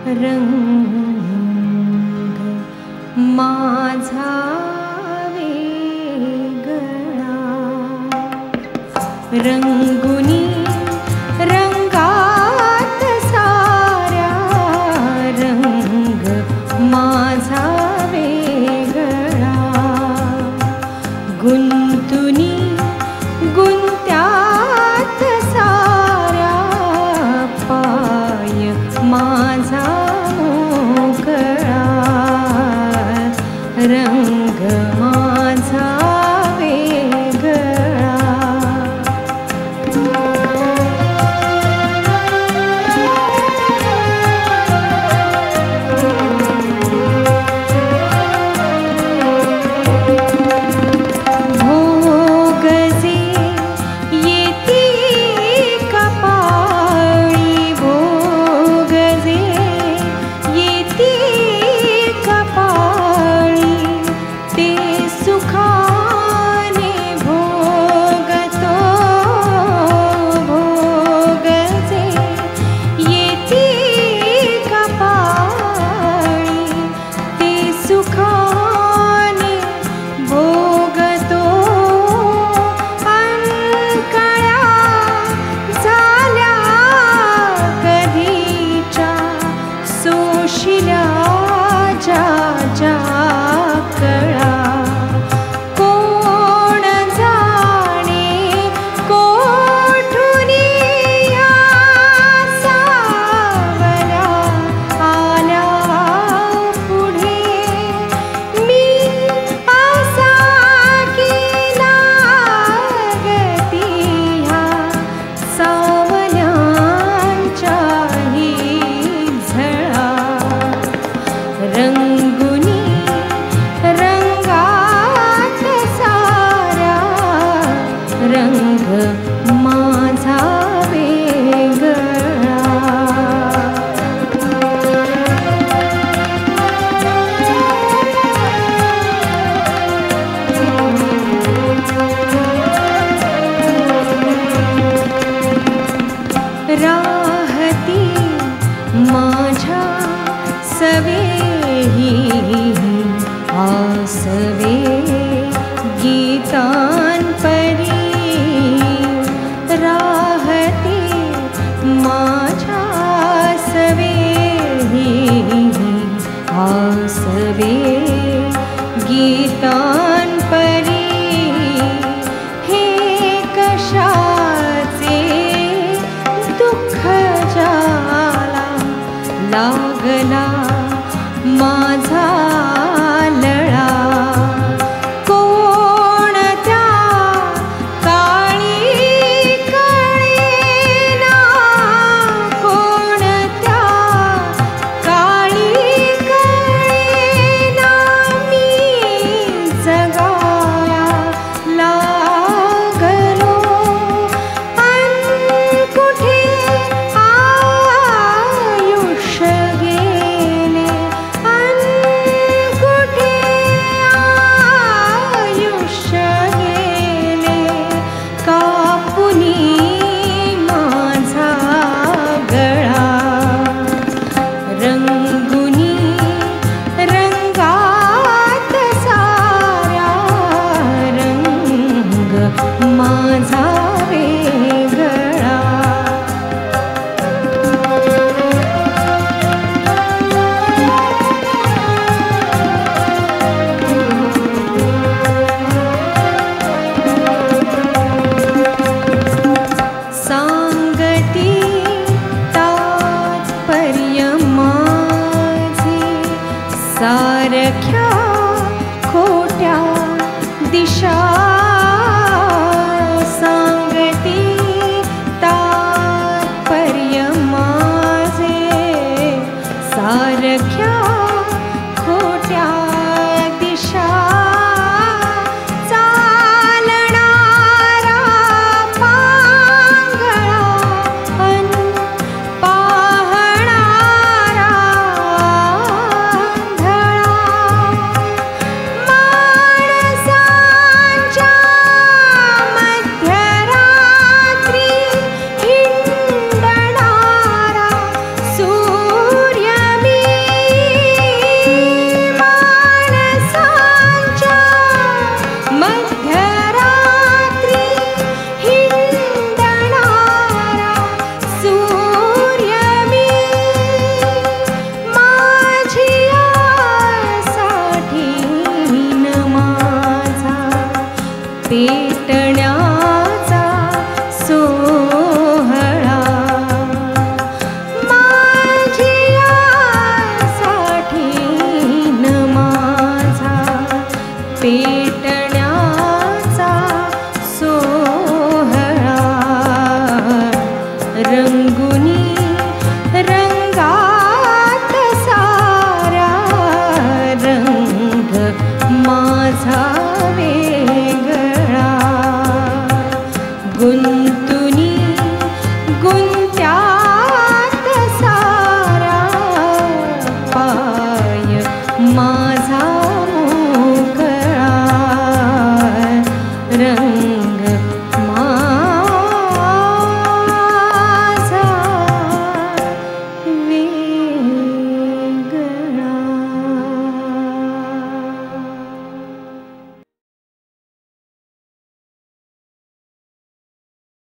रंग माझा वेगळा रंगुनी रंगात साऱ्या रंग माझा वेगळा गुंतुनी गुंत्यात साऱ्या पाय माझा मोकळा रंग माझा वेगळा भोगजे येती कपाळी भोगजे येती कपाळी ते सुखाने भोगतो भोगजे येती कपाळी ते सुखाने भोगतो अंकळ्या झाल्या कधीच्या सोशिल्या ज्या ज्या कळा कोण जाणे कोठुनी या सावल्या आल्या पुढे मी असा की लागती ह्या सावल्यांच्याही झळा रंगुनी रंगात साऱ्या रंग माझा वेगळा राहती माझ्या सवेही आसवे गीतांपरी राहती माझ्या सवेही आसवे गीतांपरी हे कशाचे दुःख जाला लागला माझा लळा कोणत्या काळी कळेना कोणत्या काळी कळेना मी जगाया लागलो अन कुठे आयुष्य गेले अन कुठे आयुष्य गेले कापुनी माझा गळा रंगुनी रंगात साऱ्या रंग माझा वेगळा सांगती तात्पर्य माझे सारख्या खोट्या दिशा सांगती तात्पर्य माझे सारख्या खोट्या दिशा चालणारा पांगळा अन पाहणारा धळा माणसांच्या मध्यरात्री हिंडणारा सूर्य पेटण्याचा सोहळा रंगुनी रंगात सारा रंग माझा वेगळा गुंतुनी गुंत्या